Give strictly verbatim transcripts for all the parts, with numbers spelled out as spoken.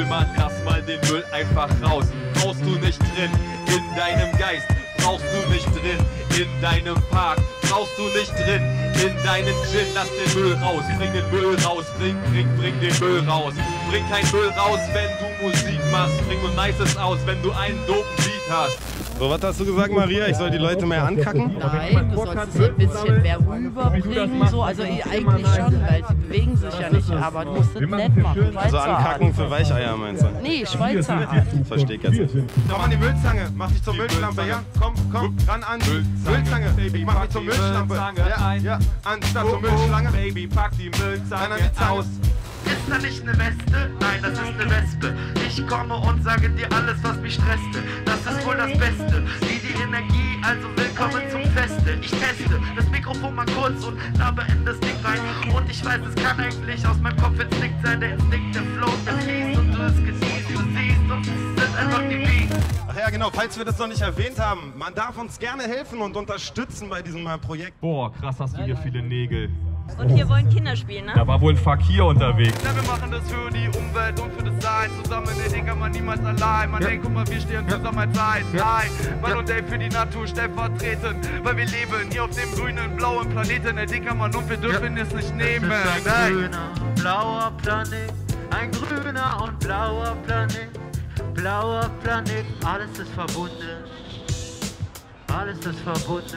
Müllmann, lass mal den Müll einfach raus. Brauchst du nicht drin, in deinem Geist. Brauchst du nicht drin, in deinem Park. Brauchst du nicht drin, in deinem Gin. Lass den Müll raus, bring den Müll raus. Bring, bring, bring den Müll raus. Bring kein Müll raus, wenn du Musik machst. Bring nur Nices aus, wenn du einen dopen Beat hast. So, was hast du gesagt, Maria? Ich soll die Leute mehr ankacken? Nein, du sollst sie ein bisschen mehr rüberbringen, so. Also eigentlich schon, weil sie bewegen sich ja nicht, aber du musst es nett machen. Schweizer Also ankacken Art. für Weicheier, meinst du? Nee, Schweizer Art. Versteh ich jetzt. Komm an die Müllzange, mach dich zur Müllschlampe, ja? Komm, komm, ran an die Müllzange, Baby, mach dich zur Müllschlampe. Ja, ja, anstatt zur Müllschlange. Baby, pack die Müllzange aus. Ist da nicht eine Weste? Nein, das ist eine Wespe. Ich komme und sage dir alles, was mich stresste. Das ist wohl das Beste. Wie die Energie, also willkommen zum Feste. Ich teste das Mikrofon mal kurz und laber in das Ding rein. Und ich weiß, es kann eigentlich aus meinem Kopf Instinkt sein. Der Instinkt, der Flow, der fließt und du es genießt, du siehst und es sind einfach die Beats. Ach ja, genau, falls wir das noch nicht erwähnt haben, man darf uns gerne helfen und unterstützen bei diesem äh, Projekt. Boah, krass, hast du hier viele Nägel. Und hier wollen Kinder spielen, ne? Da war wohl ein Fakir unterwegs. Ja, wir machen das für die Umwelt und für das Sein. Zusammen, ey, den kann man niemals allein. Man ja. denkt, guck mal, wir stehen zusammen als Zeit. Nein, Mann ja. und Dave für die Natur stellvertreten. Weil wir leben hier auf dem grünen, blauen Planeten. Ey, den kann man und wir dürfen ja. es nicht nehmen. Es ist ein grüner, blauer Planet. Ein grüner und blauer Planet. Blauer Planet, alles ist verbunden. Alles ist verbunden.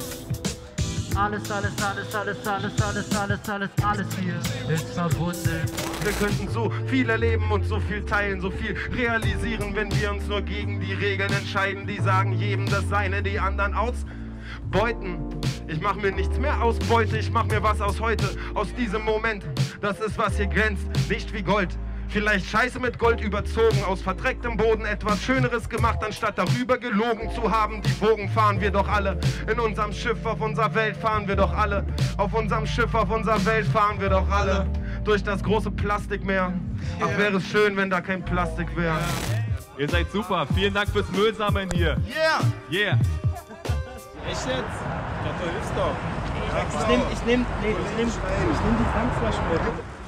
Alles, alles, alles, alles, alles, alles, alles, alles, alles hier ist verbunden. Wir könnten so viel erleben und so viel teilen, so viel realisieren, wenn wir uns nur gegen die Regeln entscheiden, die sagen jedem das Seine, die anderen ausbeuten. Ich mach mir nichts mehr aus Beute, ich mach mir was aus heute, aus diesem Moment. Das ist, was hier glänzt, nicht wie Gold. Vielleicht Scheiße mit Gold überzogen, aus verdrecktem Boden etwas Schöneres gemacht, anstatt darüber gelogen zu haben. Die Wogen fahren wir doch alle, in unserem Schiff auf unserer Welt fahren wir doch alle. Auf unserem Schiff auf unserer Welt fahren wir doch alle. Durch das große Plastikmeer. Ach, wäre es schön, wenn da kein Plastik wäre. Ihr seid super, vielen Dank fürs Müllsammeln hier. Yeah! Yeah! Echt jetzt? Ja, du hilfst doch. Ich nehm, ich nehm, nee, ich nehm, ich nehm die Tankflaschen mit.